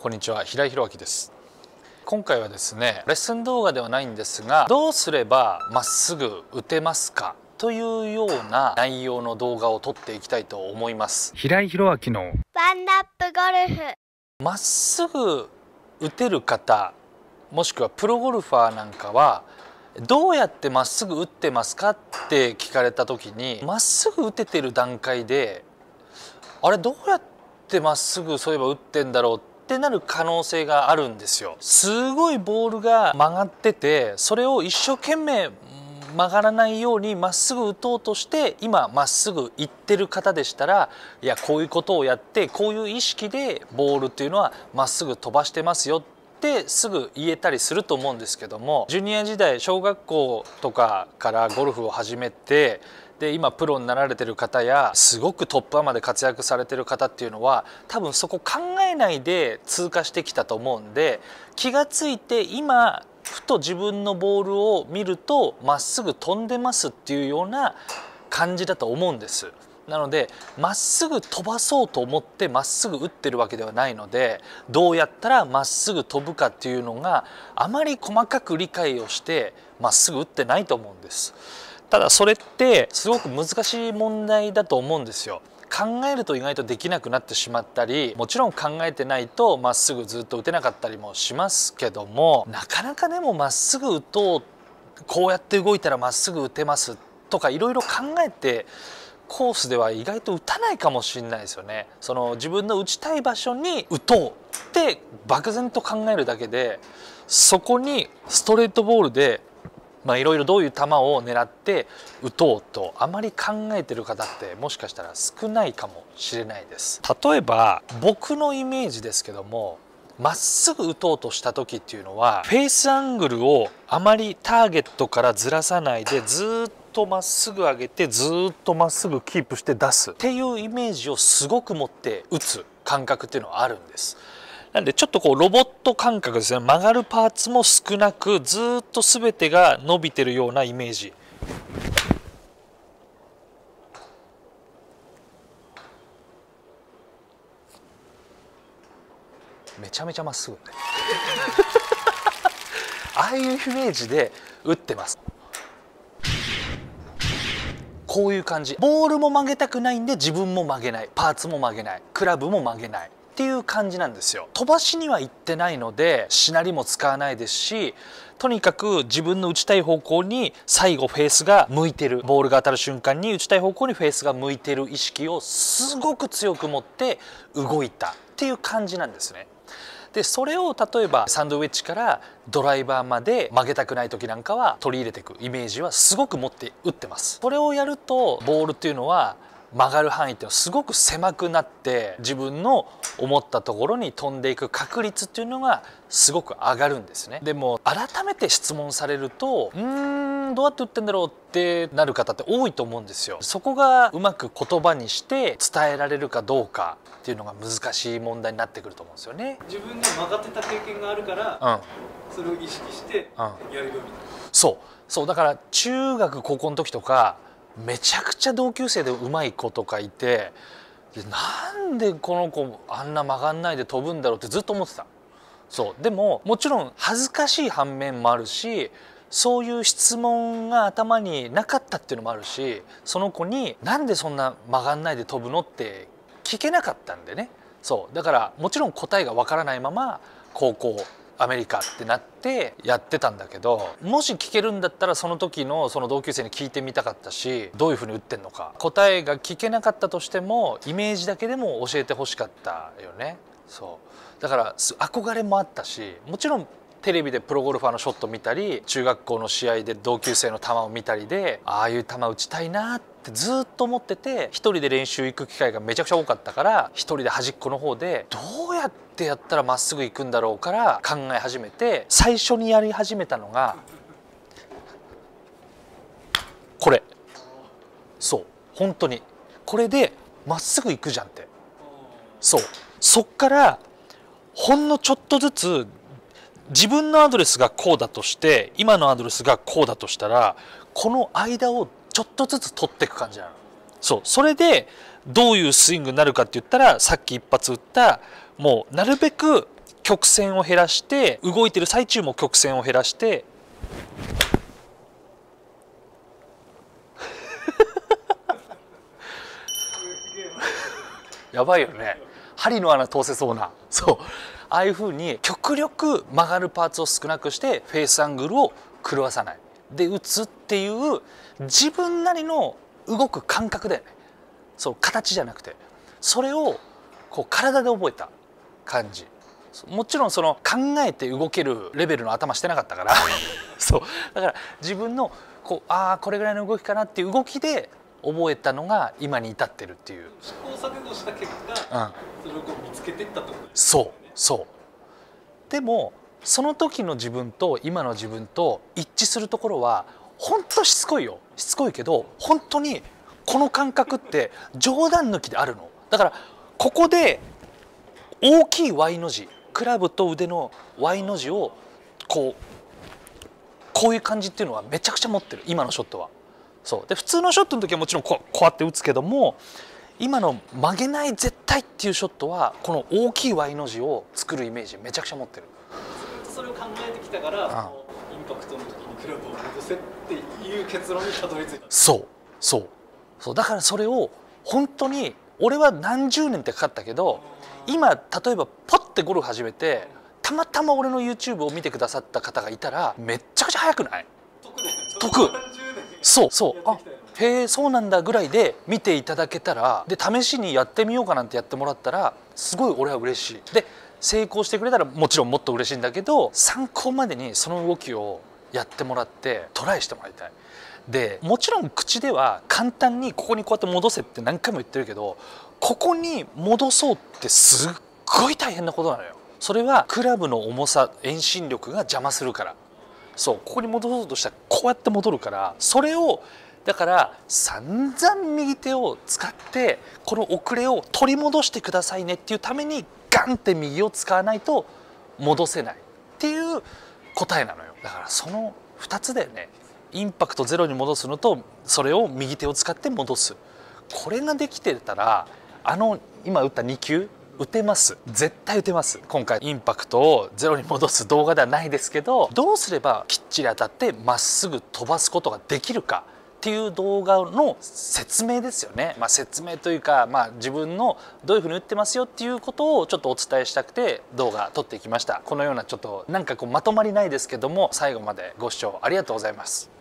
こんにちは、平井宏明です。今回はですね、レッスン動画ではないんですが、どうすればまっすぐ打てますかというような内容の動画を撮っていきたいと思います。平井宏明のワンナップゴルフ。 まっすぐ打てる方、もしくはプロゴルファーなんかはどうやってまっすぐ打ってますかって聞かれた時に、まっすぐ打ててる段階であれどうやってまっすぐそういえば打ってんだろうってなる可能性があるんですよ。すごいボールが曲がってて、それを一生懸命曲がらないようにまっすぐ打とうとして今まっすぐ行ってる方でしたら、いやこういうことをやってこういう意識でボールっていうのはまっすぐ飛ばしてますよってすぐ言えたりすると思うんですけども、ジュニア時代小学校とかからゴルフを始めて、で今プロになられてる方やすごくトップアマで活躍されてる方っていうのは多分そこ考えないで通過してきたと思うんで、気がついて今ふと自分のボールを見るとまっすぐ飛んでますっていうような感じだと思うんです。なのでまっすぐ飛ばそうと思ってまっすぐ打ってるわけではないので、どうやったらまっすぐ飛ぶかっていうのがあまり細かく理解をしてまっすぐ打ってないと思うんです。ただそれってすごく難しい問題だと思うんですよ。考えると意外とできなくなってしまったり、もちろん考えてないとまっすぐずっと打てなかったりもしますけども、なかなかでもまっすぐ打とう、こうやって動いたらまっすぐ打てますとかいろいろ考えてコースでは意外と打たないかもしれないですよね。その自分の打ちたい場所に打とうって漠然と考えるだけで、そこにストレートボールでいろいろどういう球を狙って打とうとあまり考えてる方ってもしかしたら少ないかもしれないです。例えば僕のイメージですけども、まっすぐ打とうとした時っていうのはフェースアングルをあまりターゲットからずらさないでずっとまっすぐ上げてずっとまっすぐキープして出すっていうイメージをすごく持って打つ感覚っていうのはあるんです。なんでちょっとこうロボット感覚ですね。曲がるパーツも少なくずっと全てが伸びてるようなイメージ。めちゃめちゃまっすぐああいうイメージで打ってます。こういう感じ。ボールも曲げたくないんで自分も曲げない、パーツも曲げない、クラブも曲げないっていう感じなんですよ。飛ばしには行ってないのでしなりも使わないですし、とにかく自分の打ちたい方向に最後フェースが向いてる、ボールが当たる瞬間に打ちたい方向にフェースが向いてる意識をすごく強く持って動いたっていう感じなんですね。でそれを例えばサンドウェッジからドライバーまで曲げたくない時なんかは取り入れていくイメージはすごく持って打ってます。それをやるとボールっていうのは曲がる範囲っていうのはすごく狭くなって自分の思ったところに飛んでいく確率っていうのがすごく上がるんですね。でも改めて質問されるとどうやって打ってんだろうってなる方って多いと思うんですよ。そこがうまく言葉にして伝えられるかどうかっていうのが難しい問題になってくると思うんですよね。 自分で曲がってた経験があるから、それを意識してやるよみたいな。 そうだから中学高校の時とかめちゃくちゃ同級生で上手い子とかいて、なんでこの子あんな曲がんないで飛ぶんだろうってずっと思ってた。でももちろん恥ずかしい反面もあるし、そういう質問が頭になかったっていうのもあるし、その子になんでそんな曲がんないで飛ぶのって聞けなかったんでね。だからもちろん答えがわからないまま高校アメリカってなってやってたんだけど、もし聞けるんだったらその時のその同級生に聞いてみたかったし、どういうふうに打ってんのか答えが聞けなかったとしてもイメージだけでも教えてほしかったよね。だから憧れもあったし、もちろんテレビでプロゴルファーのショット見たり中学校の試合で同級生の球を見たりで、ああいう球打ちたいなってずっと思ってて、一人で練習行く機会がめちゃくちゃ多かったから、一人で端っこの方でどうやってやったらまっすぐ行くんだろうから考え始めて、最初にやり始めたのがこれ。本当にこれでまっすぐ行くじゃんって。そっからほんのちょっとずつ自分のアドレスがこうだとして、今のアドレスがこうだとしたら、この間をちょっとずつ取っていく感じなの。それでどういうスイングになるかって言ったら、さっき一発打ったもうなるべく曲線を減らして、動いてる最中も曲線を減らしてやばいよね。針の穴通せそうな。そうああいう風に極力曲がるパーツを少なくしてフェイスアングルを狂わさないで打つっていう自分なりの動く感覚だよね。そう形じゃなくて、それをこう体で覚えた感じ。もちろんその考えて動けるレベルの頭してなかったからそうだから自分のこうこれぐらいの動きかなっていう動きで覚えたのが今に至ってるっていう。 試行錯誤した結果、それをこう見つけていったってことですよね。 そうそうでもその時の自分と今の自分と一致するところは本当しつこいよ。しつこいけど本当にこの感覚って冗談抜きであるの。だからここで大きい Y の字、クラブと腕の Y の字をこういう感じっていうのはめちゃくちゃ持ってる今のショットは。そうで普通のショットの時はもちろんこうやって打つけども、今の曲げない絶対っていうショットはこの大きい Y の字を作るイメージめちゃくちゃ持ってる。 それを考えてきたから、インパクトの時にクラブを戻せっていう結論にたどり着いた。そうだからそれを本当に俺は何十年ってかかったけど、今例えばポッてゴルフ始めてたまたま俺の YouTube を見てくださった方がいたらめっちゃくちゃ早くない？得。そうへえそうなんだぐらいで見ていただけたら、で試しにやってみようかなんてやってもらったらすごい俺は嬉しい。で成功してくれたらもちろんもっと嬉しいんだけど、参考までにその動きをやってもらってトライしてもらいたい。でもちろん口では簡単にここにこうやって戻せって何回も言ってるけど、ここに戻そうってすっごい大変なことなのよ。それはクラブの重さ、遠心力が邪魔するから。そうここに戻そうとしたらこうやって戻るから、それをだから散々右手を使ってこの遅れを取り戻してくださいねっていうためにガンって右を使わないと戻せないっていう答えなのよ。だからその2つだよね。インパクトゼロに戻すのと、それを右手を使って戻す。これができてたら今打った2球打てます。絶対打てます。今回インパクトをゼロに戻す動画ではないですけど、どうすればきっちり当たってまっすぐ飛ばすことができるかっていう動画の説明ですよね。説明というか、自分のどういうふうに打ってますよっていうことをちょっとお伝えしたくて動画撮ってきました。このようなちょっとなんかこうまとまりないですけども、最後までご視聴ありがとうございます。